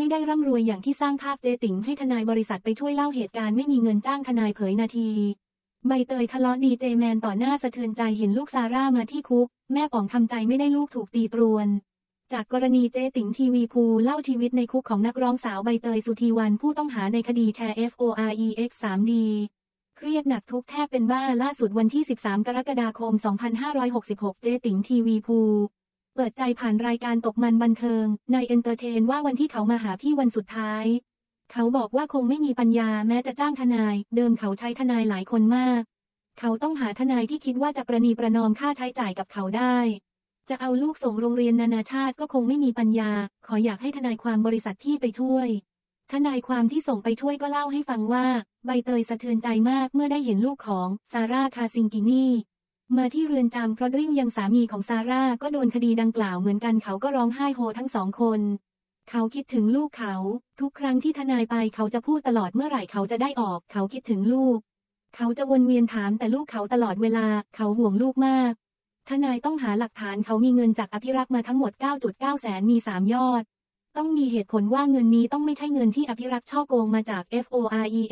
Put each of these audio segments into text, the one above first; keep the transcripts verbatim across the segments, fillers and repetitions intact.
ไม่ได้ร่ำรวยอย่างที่สร้างภาพเจ๊ติ๋มให้ทนายบริษัทไปช่วยเล่าเหตุการณ์ไม่มีเงินจ้างทนายเผยนาทีใบเตยทะเลาะดีเจแมนต่อหน้าสะเทือนใจเห็นลูกซาร่ามาที่คุกแม่ป๋องทำใจไม่ได้ลูกถูกตีตรวนจากกรณีเจ๊ติ๋มทีวีภูเล่าชีวิตในคุกของนักร้องสาวใบเตยสุธีวรรณผู้ต้องหาในคดีแชร์ โฟร์ สาม ดี เครียดหนักทุกแทบเป็นบ้าล่าสุดวันที่สิบสามกรกฎาคมสองพันห้าร้อยหกสิบหกเจ๊ติ๋มทีวีภูเปิดใจผ่านรายการตกมันบันเทิงในเอนเตอร์เทนว่าวันที่เขามาหาพี่วันสุดท้ายเขาบอกว่าคงไม่มีปัญญาแม้จะจ้างทนายเดิมเขาใช้ทนายหลายคนมากเขาต้องหาทนายที่คิดว่าจะประนีประนอมค่าใช้จ่ายกับเขาได้จะเอาลูกส่งโรงเรียนนานาชาติก็คงไม่มีปัญญาขออยากให้ทนายความบริษัทพี่ไปช่วยทนายความที่ส่งไปช่วยก็เล่าให้ฟังว่าใบเตยสะเทือนใจมากเมื่อได้เห็นลูกของซาร่าคาซิงกินีมาที่เรือนจำเพราะริ่วยังสามีของซาร่าก็โดนคดีดังกล่าวเหมือนกันเขาก็ร้องไห้โฮทั้งสองคนเขาคิดถึงลูกเขาทุกครั้งที่ทนายไปเขาจะพูดตลอดเมื่อไหร่เขาจะได้ออกเขาคิดถึงลูกเขาจะวนเวียนถามแต่ลูกเขาตลอดเวลาเขาห่วงลูกมากทนายต้องหาหลักฐานเขามีเงินจากอภิรักษ์มาทั้งหมด เก้าจุดเก้า แสนมีสามยอดต้องมีเหตุผลว่าเงินนี้ต้องไม่ใช่เงินที่อภิรักษ์ช่อโกงมาจาก โฟร์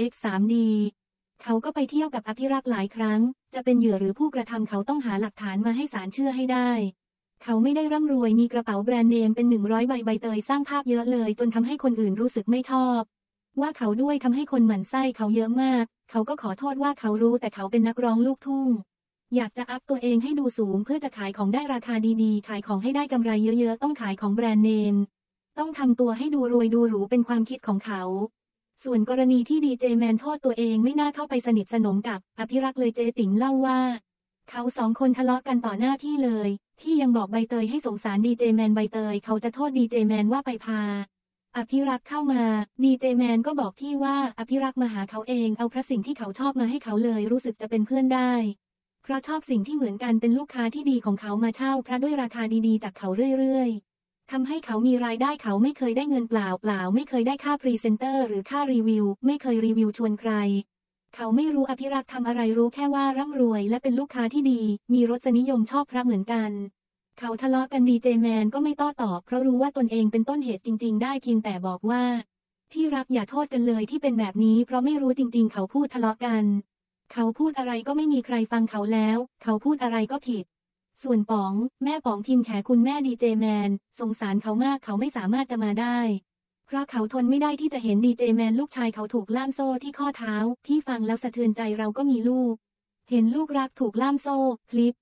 สาม ดี เขาก็ไปเที่ยวกับอภิรักษ์หลายครั้งจะเป็นเหยื่อหรือผู้กระทำเขาต้องหาหลักฐานมาให้ศาลเชื่อให้ได้เขาไม่ได้ร่ำรวยมีกระเป๋าแบรนด์เนมเป็นหนึ่งร้อยใบใบเตยสร้างภาพเยอะเลยจนทำให้คนอื่นรู้สึกไม่ชอบว่าเขาด้วยทำให้คนหมั่นไส้เขาเยอะมากเขาก็ขอโทษว่าเขารู้แต่เขาเป็นนักร้องลูกทุ่งอยากจะอัพตัวเองให้ดูสูงเพื่อจะขายของได้ราคาดีๆขายของให้ได้กำไรเยอะๆต้องขายของแบรนด์เนมต้องทำตัวให้ดูรวยดูหรูเป็นความคิดของเขาส่วนกรณีที่ดีเจแมนโทษตัวเองไม่น่าเข้าไปสนิทสนมกับอภิรักษ์เลยเจ๊ติ๋มเล่าว่าเขาสองคนทะเลาะกันต่อหน้าพี่เลยพี่ยังบอกใบเตยให้สงสารดีเจแมนใบเตยเขาจะโทษดีเจแมนว่าไปพาอภิรักษ์เข้ามาดีเจแมนก็บอกพี่ว่าอภิรักษ์มาหาเขาเองเอาพระสิ่งที่เขาชอบมาให้เขาเลยรู้สึกจะเป็นเพื่อนได้เพราะชอบสิ่งที่เหมือนกันเป็นลูกค้าที่ดีของเขามาเช่าพระด้วยราคาดีๆจากเขาเรื่อยๆทำให้เขามีรายได้เขาไม่เคยได้เงินเปล่าเปล่าไม่เคยได้ค่าพรีเซนเตอร์หรือค่ารีวิวไม่เคยรีวิวชวนใครเขาไม่รู้อภิรักษ์ทำอะไรรู้แค่ว่าร่ำรวยและเป็นลูกค้าที่ดีมีรสนิยมชอบพระเหมือนกันเขาทะเลาะกันดีเจแมนก็ไม่โต้ตอบเพราะรู้ว่าตนเองเป็นต้นเหตุจริงๆได้เพียงแต่บอกว่าที่รักอย่าโทษกันเลยที่เป็นแบบนี้เพราะไม่รู้จริงๆเขาพูดทะเลาะกันเขาพูดอะไรก็ไม่มีใครฟังเขาแล้วเขาพูดอะไรก็ผิดส่วนป๋องแม่ป๋องพิมพ์แขคุณแม่ดีเจแมนสงสารเขามากเขาไม่สามารถจะมาได้เพราะเขาทนไม่ได้ที่จะเห็นดีเจแมนลูกชายเขาถูกล่ามโซ่ที่ข้อเท้าพี่ฟังแล้วสะเทือนใจเราก็มีลูกเห็นลูกรักถูกล่ามโซ่คลิป